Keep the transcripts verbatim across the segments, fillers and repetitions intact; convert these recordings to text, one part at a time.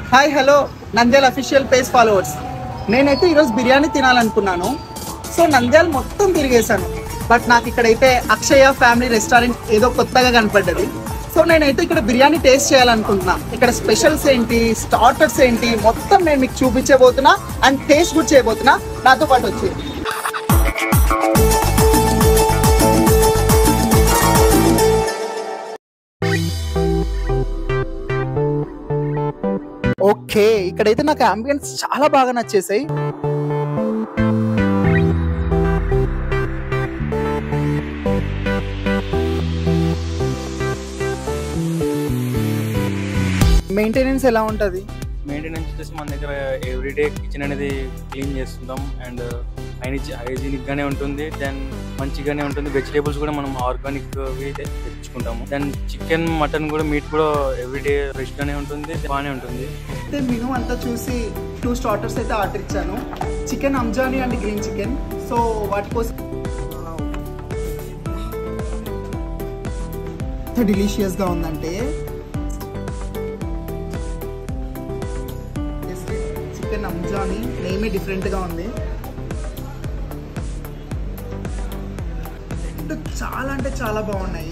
Hi hello Nandyal official page followers. నేనైతే ఈరోజు biryani తినాలనుకున్నాను. So Nandyal మొత్తం తిరిగేశాను. బట్ నాకు ఇక్కడైతే అక్షయ ఫ్యామిలీ రెస్టారెంట్ ఏదో కొత్తగా కనపడ్డది. సో నేనైతే ఇక్కడ బిర్యానీ టేస్ట్ చేయాలనుకుంటున్నా. ఇక్కడ స్పెషల్స్ ఏంటి, స్టార్టర్స్ ఏంటి, మొత్తం నేను మీకు చూపించబోతున్నా అండ్ టేస్ట్ కూడా చేయబోతున్నా. నాతో పాటు వచ్చి ఓకే, ఇక్కడైతే నాకు అంబియన్స్ చాలా బాగా నచ్చేసాయి. మెయింటెనెన్స్ ఎలా ఉంటుంది? మెయింటెనెన్స్ వచ్చేసి మన దగ్గర ఎవ్రీడే కిచెన్ అనేది క్లీన్ చేస్తుంటాం అండ్ హైజీనిక్ గానే ఉంటుంది. దెన్ మంచిగానే ఉంటుంది. వెజిటేబుల్స్ కూడా మనం ఆర్గానిక్ తెచ్చుకుంటాము. దెన్ చికెన్, మటన్ కూడా, మీట్ కూడా ఎవ్రీడే ఫ్రెష్ గానే ఉంటుంది, బాగానే ఉంటుంది. అయితే మెనూ అంతా చూసి టూ స్టార్టర్స్ అయితే ఆర్డర్ ఇచ్చాను. చికెన్ అంజానీ అండ్ గ్రీన్ చికెన్. సో వాటి కోసం ఎంత డిలీషియస్ గా ఉందంటే చికెన్ అంజానీ నేమే డిఫరెంట్ గా ఉంది. చాలా అంటే చాలా బాగున్నాయి.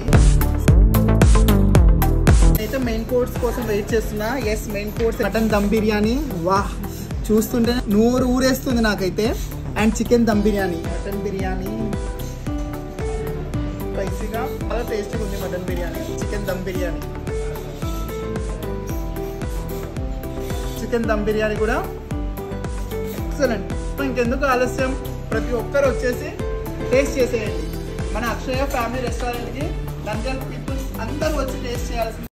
అయితే మెయిన్ కోర్స్ కోసం వెయిట్ చేస్తున్నా. Yes, main course mutton dum biryani. వాహ్, చూస్తుంటే నోరు ఊరేస్తుంది నాకైతే. And chicken dum biryani, mutton biryani స్పైసీగా చాలా టేస్టీగా ఉంది. Mutton biryani, chicken dum biryani, chicken dum biryani కూడా ఎక్సలెంట్. ఇంకెందుకు ఆలస్యం, ప్రతి ఒక్కరు వచ్చేసి టేస్ట్ చేసేయండి. మన అక్షయ ఫ్యామిలీ రెస్టారెంట్కి నంద్యాల పీపుల్స్ అందరూ వచ్చి టేస్ట్ చేయాల్సింది.